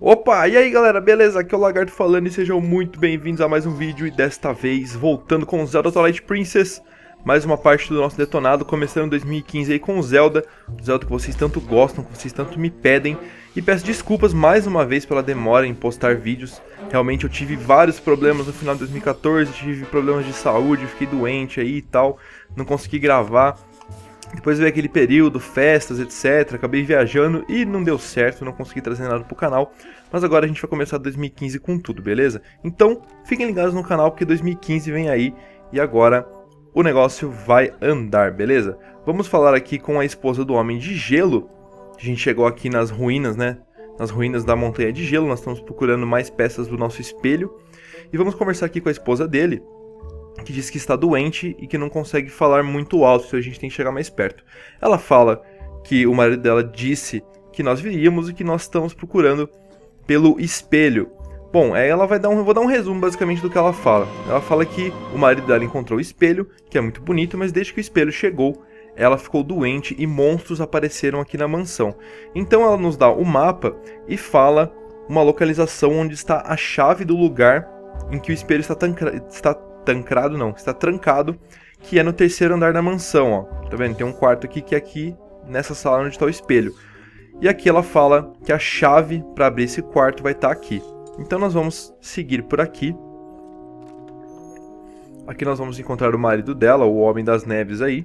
Opa, e aí galera, beleza? Aqui é o Lagarto falando e sejam muito bem-vindos a mais um vídeo. E desta vez, voltando com Zelda Twilight Princess, mais uma parte do nosso detonado, começando 2015 aí com o Zelda que vocês tanto gostam, que vocês tanto me pedem. E peço desculpas mais uma vez pela demora em postar vídeos. Realmente eu tive vários problemas no final de 2014, tive problemas de saúde, fiquei doente aí e tal, não consegui gravar. Depois veio aquele período, festas, etc. Acabei viajando e não deu certo, não consegui trazer nada pro canal. Mas agora a gente vai começar 2015 com tudo, beleza? Então, fiquem ligados no canal porque 2015 vem aí e agora o negócio vai andar, beleza? Vamos falar aqui com a esposa do Homem de Gelo. A gente chegou aqui nas ruínas, né? Nas ruínas da Montanha de Gelo, nós estamos procurando mais peças do nosso espelho. E vamos conversar aqui com a esposa dele, que diz que está doente e que não consegue falar muito alto, então a gente tem que chegar mais perto. Ela fala que o marido dela disse que nós viríamos e que nós estamos procurando pelo espelho. Bom, aí ela vai dar vou dar um resumo basicamente do que ela fala. Ela fala que o marido dela encontrou o espelho, que é muito bonito, mas desde que o espelho chegou, ela ficou doente e monstros apareceram aqui na mansão. Então ela nos dá o mapa e fala uma localização onde está a chave do lugar em que o espelho está trancado, que é no terceiro andar da mansão, ó. Tá vendo? Tem um quarto aqui que é aqui nessa sala onde está o espelho. E aqui ela fala que a chave para abrir esse quarto vai estar aqui. Então nós vamos seguir por aqui. Aqui nós vamos encontrar o marido dela, o Homem das Neves aí.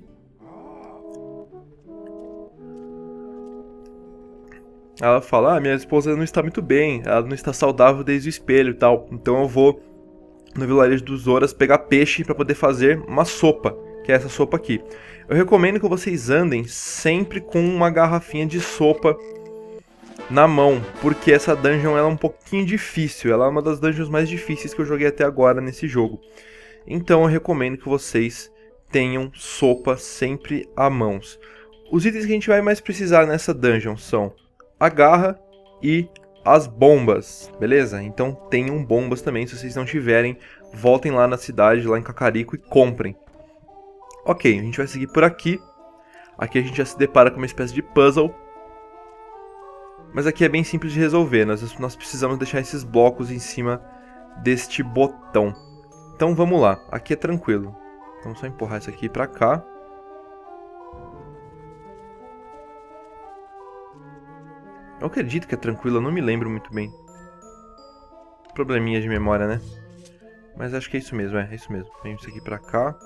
Ela fala, minha esposa não está muito bem, ela não está saudável desde o espelho e tal. Então eu vou no vilarejo dos Zoras pegar peixe para poder fazer uma sopa, que é essa sopa aqui. Eu recomendo que vocês andem sempre com uma garrafinha de sopa na mão, porque essa dungeon ela é um pouquinho difícil, ela é uma das dungeons mais difíceis que eu joguei até agora nesse jogo. Então eu recomendo que vocês tenham sopa sempre à mãos. Os itens que a gente vai mais precisar nessa dungeon são a garra e as bombas, beleza? Então tenham bombas também, se vocês não tiverem, voltem lá na cidade, lá em Kakariko e comprem. Ok, a gente vai seguir por aqui. Aqui a gente já se depara com uma espécie de puzzle. Mas aqui é bem simples de resolver, nós precisamos deixar esses blocos em cima deste botão. Então vamos lá, aqui é tranquilo. Vamos só empurrar isso aqui pra cá. Eu acredito que é tranquilo, eu não me lembro muito bem. Probleminha de memória, né? Mas acho que é isso mesmo, é isso mesmo. Vem isso aqui pra cá.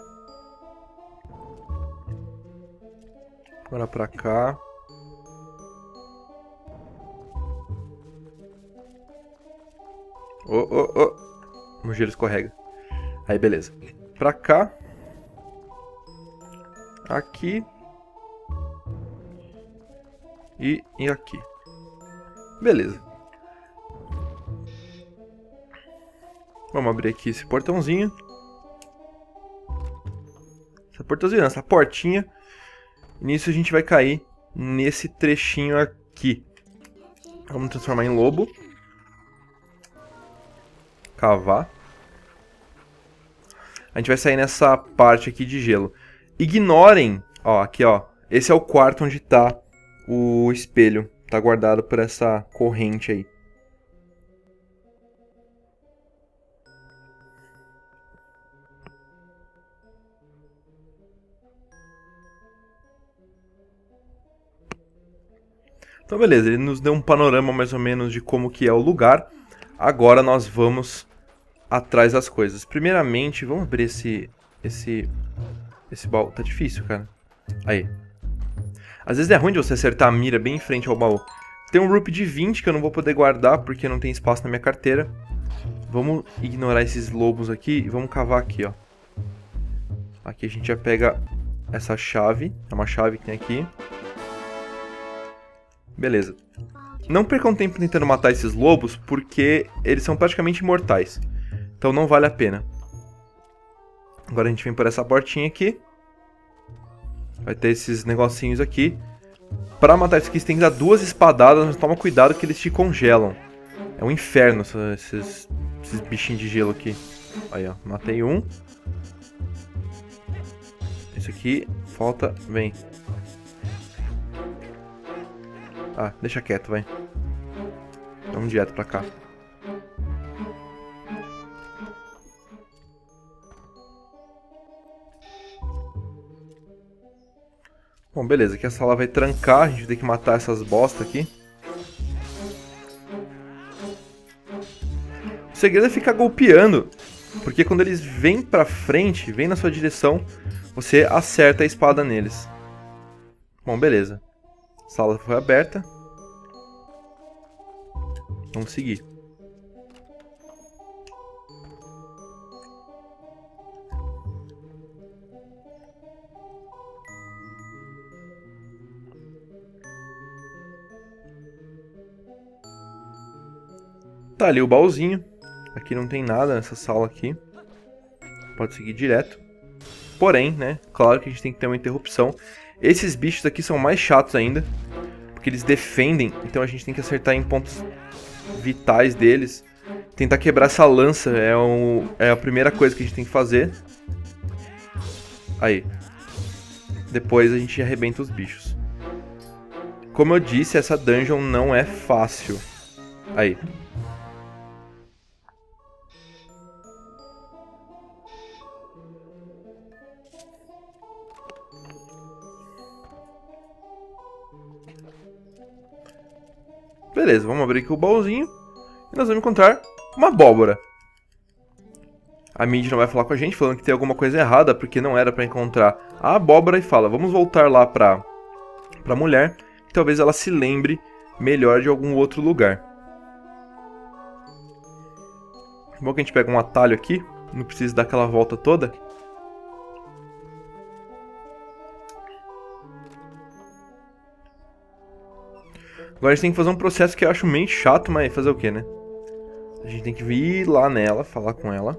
Agora pra cá. O gelo escorrega. Aí, beleza. Pra cá. Aqui. E aqui. Beleza. Vamos abrir aqui esse portãozinho. Essa portinha. E nisso a gente vai cair nesse trechinho aqui. Vamos transformar em lobo. Cavar. A gente vai sair nessa parte aqui de gelo. Ignorem, ó, aqui ó. Esse é o quarto onde tá o espelho. Tá guardado por essa corrente aí. Então beleza, ele nos deu um panorama mais ou menos de como que é o lugar. Agora nós vamos atrás das coisas. Primeiramente, vamos abrir esse baú. Tá difícil, cara. Aí. Às vezes é ruim de você acertar a mira bem em frente ao baú. Tem um Rupe de 20 que eu não vou poder guardar porque não tem espaço na minha carteira. Vamos ignorar esses lobos aqui e vamos cavar aqui, ó. Aqui a gente já pega essa chave. É uma chave que tem aqui. Beleza. Não percam tempo tentando matar esses lobos porque eles são praticamente imortais. Então não vale a pena. Agora a gente vem por essa portinha aqui. Vai ter esses negocinhos aqui. Pra matar isso aqui, você tem que dar 2 espadadas, mas toma cuidado que eles te congelam. É um inferno esses bichinhos de gelo aqui. Aí, ó. Matei um. Esse aqui, falta... Vem. Ah, deixa quieto, vai. Vamos direto pra cá. Bom, beleza. Aqui a sala vai trancar. A gente vai ter que matar essas bosta aqui. O segredo é ficar golpeando. Porque quando eles vêm pra frente, vêm na sua direção, você acerta a espada neles. Bom, beleza. A sala foi aberta. Vamos seguir. Tá ali o baúzinho. Aqui não tem nada nessa sala aqui. Pode seguir direto. Porém, né? Claro que a gente tem que ter uma interrupção. Esses bichos aqui são mais chatos ainda. Porque eles defendem. Então a gente tem que acertar em pontos vitais deles. Tentar quebrar essa lança é a primeira coisa que a gente tem que fazer. Aí. Depois a gente arrebenta os bichos. Como eu disse, essa dungeon não é fácil. Aí. Beleza, vamos abrir aqui o baúzinho. E nós vamos encontrar uma abóbora. A Mid não vai falar com a gente, falando que tem alguma coisa errada, porque não era pra encontrar a abóbora. E fala, vamos voltar lá pra mulher, que talvez ela se lembre melhor de algum outro lugar. Bom que a gente pega um atalho aqui, não precisa dar aquela volta toda. Agora a gente tem que fazer um processo que eu acho meio chato, mas fazer o que, né? A gente tem que vir lá nela, falar com ela.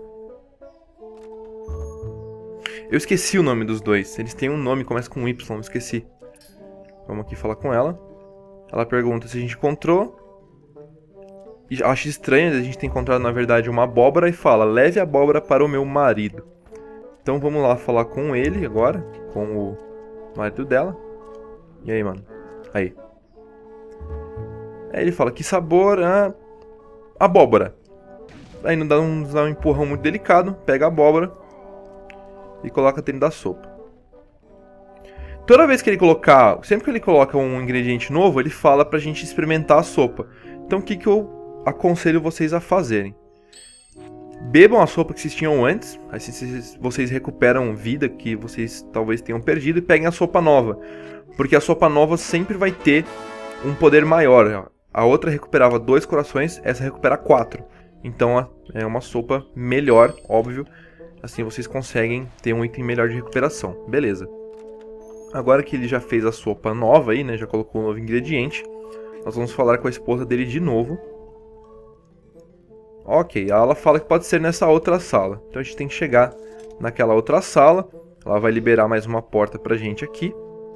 Eu esqueci o nome dos dois. Eles têm um nome, começa com Y, eu esqueci. Vamos aqui falar com ela. Ela pergunta se a gente encontrou. E acho estranho a gente ter encontrado, na verdade, uma abóbora e fala, leve a abóbora para o meu marido. Então vamos lá falar com ele agora, com o marido dela. E aí, mano? Aí. Aí ele fala, que sabor, abóbora. Aí não dá um empurrão muito delicado, pega a abóbora e coloca dentro da sopa. Toda vez que ele colocar, sempre que ele coloca um ingrediente novo, ele fala pra gente experimentar a sopa. Então o que eu aconselho vocês a fazerem? Bebam a sopa que vocês tinham antes, aí vocês recuperam vida que vocês talvez tenham perdido e peguem a sopa nova. Porque a sopa nova sempre vai ter um poder maior. A outra recuperava 2 corações, essa recupera 4. Então é uma sopa melhor, óbvio. Assim vocês conseguem ter um item melhor de recuperação. Beleza. Agora que ele já fez a sopa nova aí, né? Já colocou um novo ingrediente. Nós vamos falar com a esposa dele de novo. Ok, ela fala que pode ser nessa outra sala. Então a gente tem que chegar naquela outra sala. Ela vai liberar mais uma porta pra gente aqui.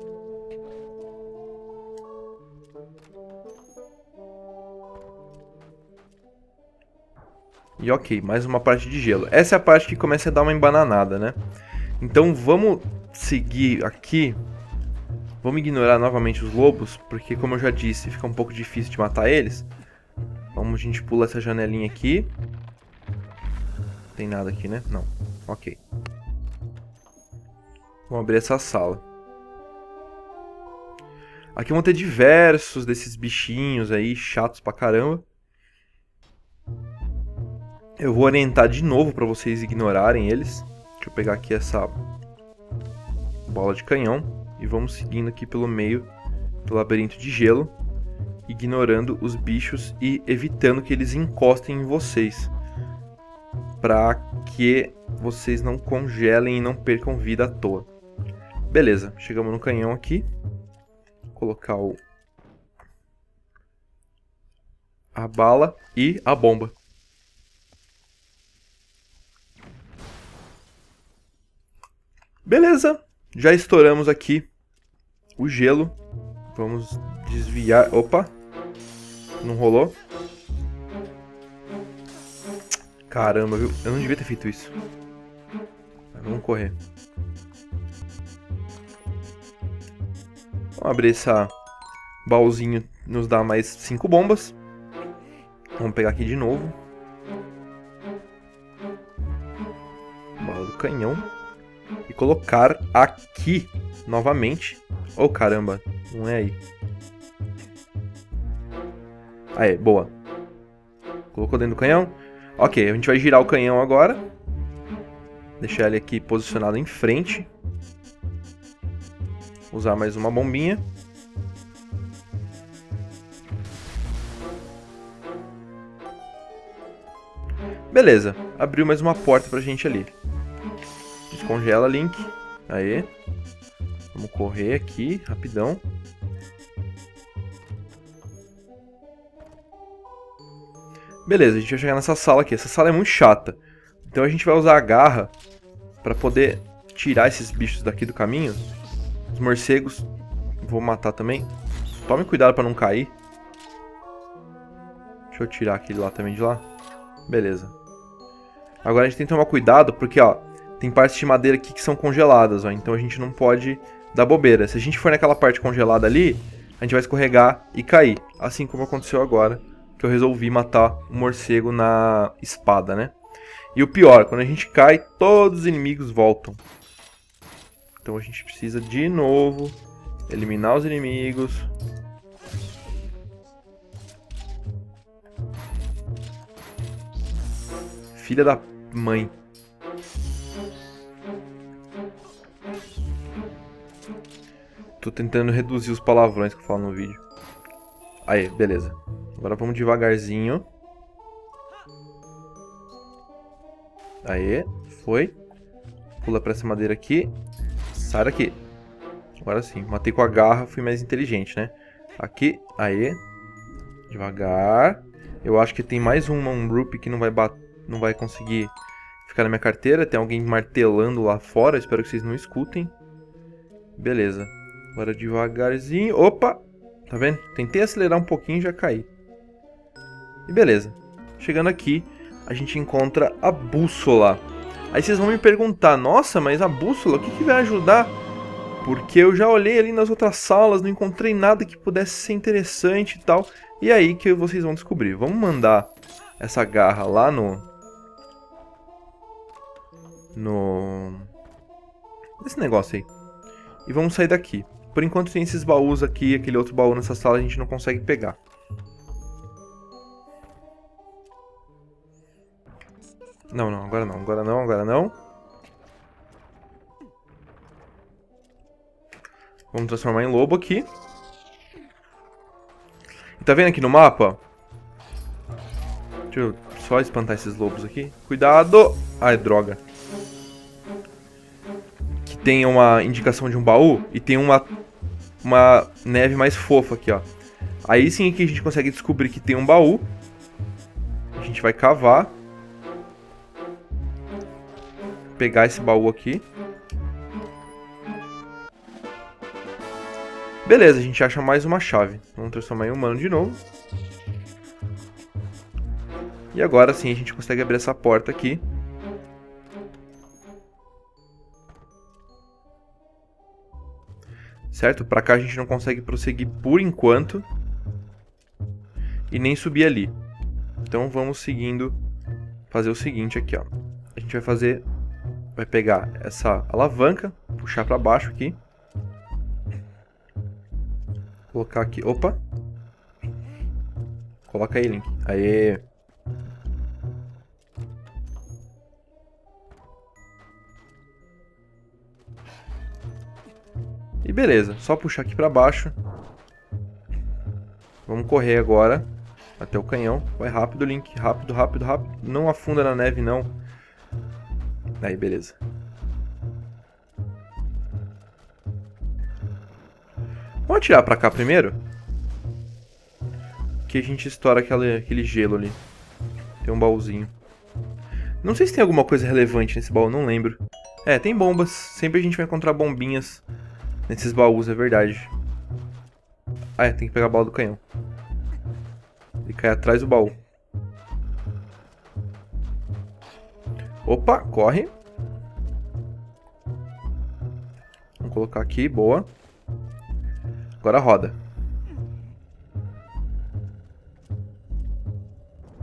E ok, mais uma parte de gelo. Essa é a parte que começa a dar uma embananada, né? Então vamos seguir aqui. Vamos ignorar novamente os lobos, porque como eu já disse, fica um pouco difícil de matar eles. Vamos, a gente pula essa janelinha aqui. Não tem nada aqui, né? Não. Ok. Vamos abrir essa sala. Aqui vão ter diversos desses bichinhos aí, chatos pra caramba. Eu vou orientar de novo para vocês ignorarem eles. Deixa eu pegar aqui essa bola de canhão. E vamos seguindo aqui pelo meio do labirinto de gelo. Ignorando os bichos e evitando que eles encostem em vocês. Para que vocês não congelem e não percam vida à toa. Beleza, chegamos no canhão aqui. Vou colocar a bala e a bomba. Beleza, já estouramos aqui o gelo. Vamos desviar. Opa, não rolou. Caramba, viu? Eu não devia ter feito isso. Mas vamos correr. Vamos abrir esse baúzinho, nos dá mais 5 bombas. Vamos pegar aqui de novo. Bala do canhão. E colocar aqui novamente. Oh, caramba. Não é aí. Aí, boa. Colocou dentro do canhão. Ok, a gente vai girar o canhão agora. Deixar ele aqui posicionado em frente. Usar mais uma bombinha. Beleza, abriu mais uma porta pra gente ali. Descongela, Link. Aê. Vamos correr aqui, rapidão. Beleza, a gente vai chegar nessa sala aqui. Essa sala é muito chata. Então a gente vai usar a garra pra poder tirar esses bichos daqui do caminho. Os morcegos, vou matar também. Tome cuidado pra não cair. Deixa eu tirar aquele lá também de lá. Beleza. Agora a gente tem que tomar cuidado porque, ó, tem partes de madeira aqui que são congeladas, ó. Então a gente não pode dar bobeira. Se a gente for naquela parte congelada ali, a gente vai escorregar e cair. Assim como aconteceu agora, que eu resolvi matar um morcego na espada, né? E o pior, quando a gente cai, todos os inimigos voltam. Então a gente precisa de novo eliminar os inimigos. Filha da mãe. Tô tentando reduzir os palavrões que eu falo no vídeo. Aí, beleza. Agora vamos devagarzinho. Aê, foi. Pula pra essa madeira aqui. Sai daqui. Agora sim, matei com a garra, fui mais inteligente, né? Aqui, aê. Devagar. Eu acho que tem mais um Rupee que não vai conseguir ficar na minha carteira. Tem alguém martelando lá fora, espero que vocês não escutem. Beleza. Agora devagarzinho. Opa! Tá vendo? Tentei acelerar um pouquinho e já caí. E beleza. Chegando aqui, a gente encontra a bússola. Aí vocês vão me perguntar, nossa, mas a bússola, o que vai ajudar? Porque eu já olhei ali nas outras salas, não encontrei nada que pudesse ser interessante e tal. E é aí que vocês vão descobrir. Vamos mandar essa garra lá nesse negócio aí. E vamos sair daqui. Por enquanto tem esses baús aqui, aquele outro baú nessa sala a gente não consegue pegar. Não, não, agora não, agora não, agora não. Vamos transformar em lobo aqui. E tá vendo aqui no mapa? Deixa eu só espantar esses lobos aqui. Cuidado! Ai, droga. Que tem uma indicação de um baú e tem uma neve mais fofa aqui, ó. Aí sim que a gente consegue descobrir que tem um baú. A gente vai cavar. Pegar esse baú aqui. Beleza, a gente acha mais uma chave. Vamos transformar em humano de novo. E agora sim a gente consegue abrir essa porta aqui. Certo? Pra cá a gente não consegue prosseguir por enquanto. E nem subir ali. Então vamos seguindo. Fazer o seguinte aqui, ó. A gente vai fazer... Vai pegar essa alavanca. Puxar pra baixo aqui. Colocar aqui. Opa! Coloca aí, Link. Aê! E beleza, só puxar aqui pra baixo. Vamos correr agora até o canhão. Vai rápido, Link. Rápido, rápido, rápido. Não afunda na neve, não. Aí, beleza. Vamos atirar pra cá primeiro. Que a gente estoura aquele gelo ali. Tem um baúzinho. Não sei se tem alguma coisa relevante nesse baú, não lembro. É, tem bombas. Sempre a gente vai encontrar bombinhas nesses baús, é verdade. Ah, é, tem que pegar a bala do canhão. E cair atrás do baú. Opa, corre. Vamos colocar aqui, boa. Agora roda.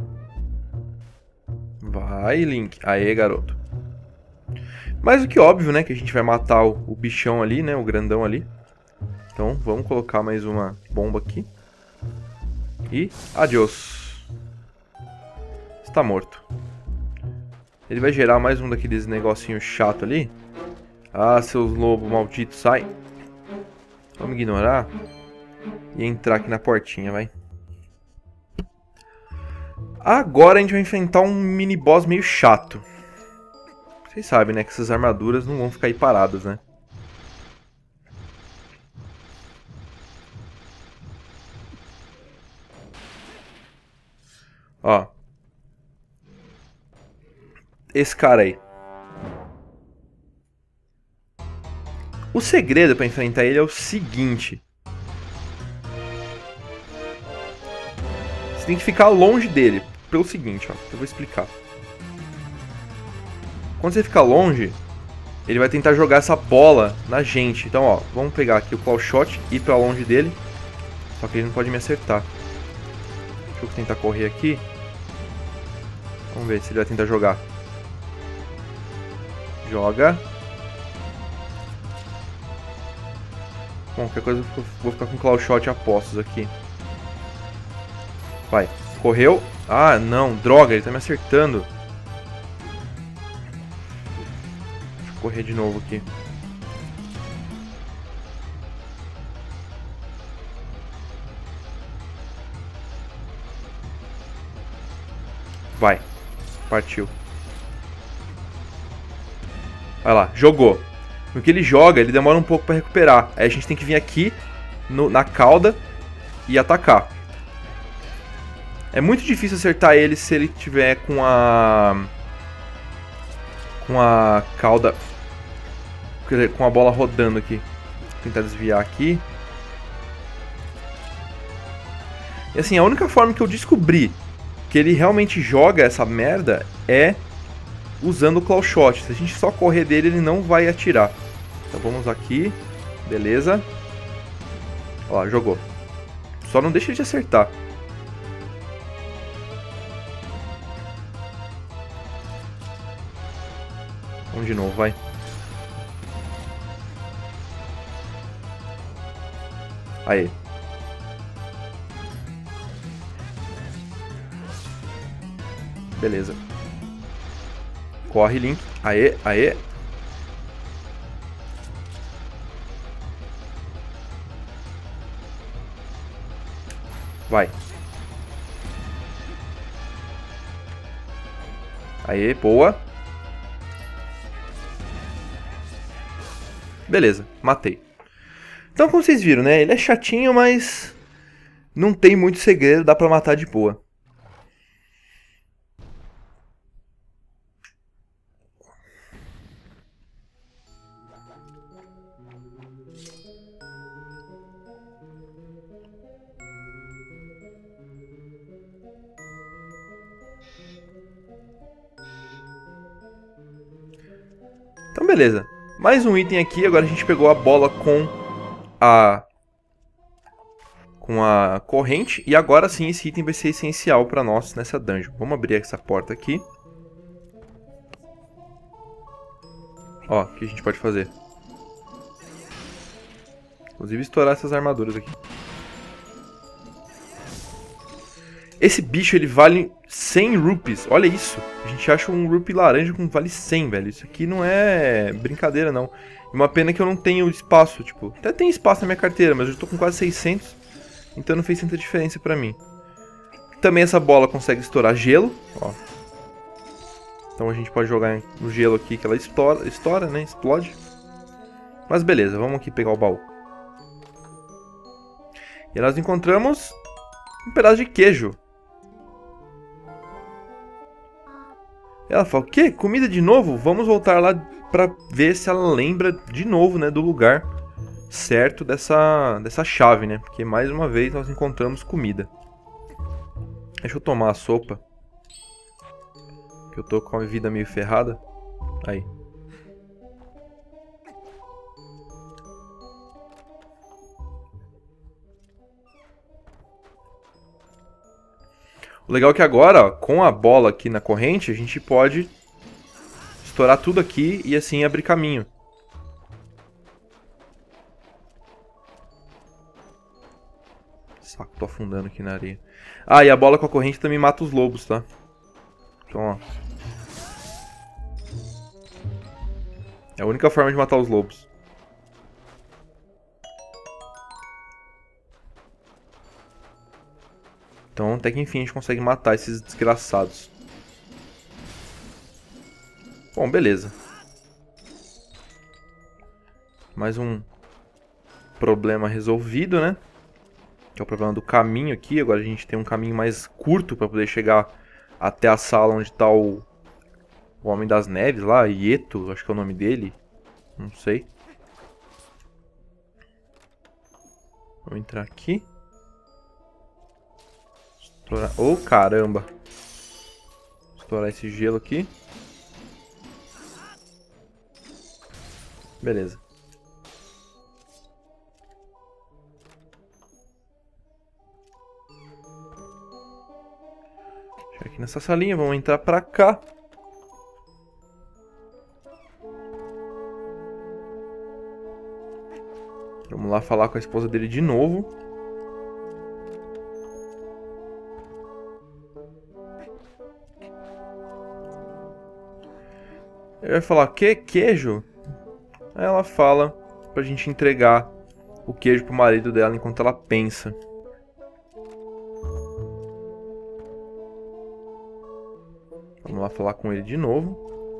Vai, Link. Aê, garoto. Mais do que óbvio, né? Que a gente vai matar o bichão ali, né? O grandão ali. Então, vamos colocar mais uma bomba aqui. E adiós. Está morto. Ele vai gerar mais um daqueles negocinhos chato ali. Ah, seus lobos malditos, sai. Vamos ignorar. E entrar aqui na portinha, vai. Agora a gente vai enfrentar um mini boss meio chato. Vocês sabem, né? Que essas armaduras não vão ficar aí paradas, né? Ó. Esse cara aí. O segredo pra enfrentar ele é o seguinte. Você tem que ficar longe dele. Pelo seguinte, ó. Eu vou explicar. Quando você ficar longe, ele vai tentar jogar essa bola na gente. Então, ó. Vamos pegar aqui o Claw Shot e ir pra longe dele. Só que ele não pode me acertar. Deixa eu tentar correr aqui. Vamos ver se ele vai tentar jogar. Joga. Bom, qualquer coisa eu vou ficar com Claw Shot a postos aqui. Vai. Correu. Ah, não. Droga, ele tá me acertando. Deixa eu correr de novo aqui. Vai. Partiu. Vai lá. Jogou. No que ele joga, ele demora um pouco pra recuperar. Aí a gente tem que vir aqui na cauda e atacar. É muito difícil acertar ele se ele tiver com a cauda, quer dizer, com a bola rodando aqui. Vou tentar desviar aqui. E assim, a única forma que eu descobri que ele realmente joga essa merda é usando o Claw Shot. Se a gente só correr dele, ele não vai atirar. Então vamos aqui. Beleza. Ó, jogou. Só não deixa ele de acertar. Vamos de novo, vai. Aê. Beleza. Corre, Link. Aê, aê. Vai. Aê, boa. Beleza, matei. Então, como vocês viram, né? Ele é chatinho, mas não tem muito segredo, dá pra matar de boa. Então, beleza. Mais um item aqui, agora a gente pegou a bola com a corrente. E agora sim esse item vai ser essencial para nós nessa dungeon. Vamos abrir essa porta aqui. Ó, o que a gente pode fazer? Inclusive estourar essas armaduras aqui. Esse bicho, ele vale 100 rupees. Olha isso. A gente acha um rupee laranja com vale 100, velho. Isso aqui não é brincadeira, não. Uma pena que eu não tenho espaço, tipo... Até tem espaço na minha carteira, mas eu tô com quase 600. Então não fez tanta diferença pra mim. Também essa bola consegue estourar gelo, ó. Então a gente pode jogar no gelo aqui que ela estoura, né? Explode. Mas beleza, vamos aqui pegar o baú. E nós encontramos um pedaço de queijo. Ela fala, o quê? Comida de novo? Vamos voltar lá pra ver se ela lembra de novo, né, do lugar certo dessa chave, né? Porque mais uma vez nós encontramos comida. Deixa eu tomar a sopa. Que eu tô com a vida meio ferrada. Aí. O legal é que agora, ó, com a bola aqui na corrente, a gente pode estourar tudo aqui e assim abrir caminho. Saco, tô afundando aqui na areia. Ah, e a bola com a corrente também mata os lobos, tá? Então, ó. É a única forma de matar os lobos. Então, até que enfim a gente consegue matar esses desgraçados. Bom, beleza. Mais um problema resolvido, né? Que é o problema do caminho aqui. Agora a gente tem um caminho mais curto para poder chegar até a sala onde está o Homem das Neves lá. Ieto, acho que é o nome dele. Não sei. Vou entrar aqui. Estourar. Oh, caramba. Estourar esse gelo aqui. Beleza. Chega aqui nessa salinha, vamos entrar pra cá. Vamos lá falar com a esposa dele de novo. Ele vai falar, que queijo? Aí ela fala pra gente entregar o queijo pro marido dela enquanto ela pensa. Vamos lá falar com ele de novo.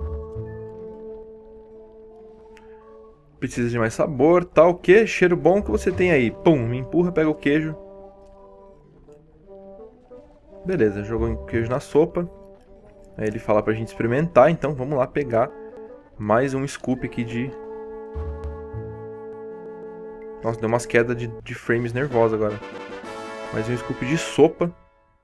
Precisa de mais sabor, tal, o que? Cheiro bom que você tem aí. Pum, me empurra, pega o queijo. Beleza, jogou o queijo na sopa. Aí ele fala pra gente experimentar, então vamos lá pegar mais um scoop aqui de... Nossa, deu umas quedas de frames nervosas agora. Mais um scoop de sopa.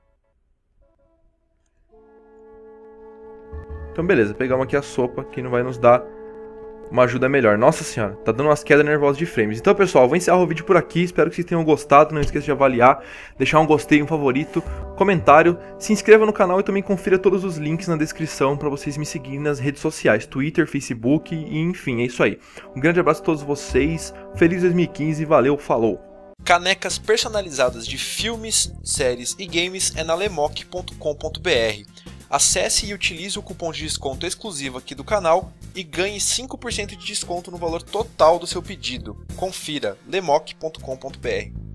Então beleza, pegamos aqui a sopa que não vai nos dar uma ajuda melhor. Nossa senhora, tá dando umas quedas nervosas de frames. Então pessoal, vou encerrar o vídeo por aqui. Espero que vocês tenham gostado. Não esqueça de avaliar, deixar um gostei, um favorito, comentário. Se inscreva no canal e também confira todos os links na descrição para vocês me seguirem nas redes sociais. Twitter, Facebook e enfim, é isso aí. Um grande abraço a todos vocês. Feliz 2015, valeu, falou! Canecas personalizadas de filmes, séries e games é na lemoc.com.br. Acesse e utilize o cupom de desconto exclusivo aqui do canal e ganhe 5% de desconto no valor total do seu pedido. Confira lemoc.com.br.